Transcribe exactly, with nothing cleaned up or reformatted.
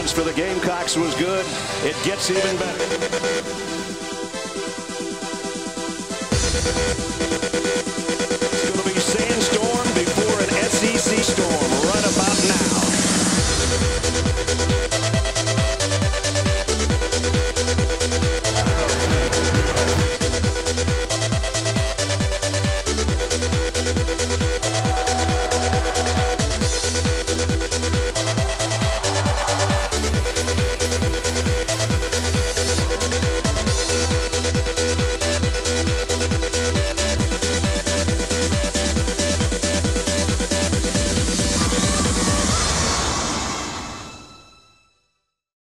performance for the Gamecocks was good. It gets even better.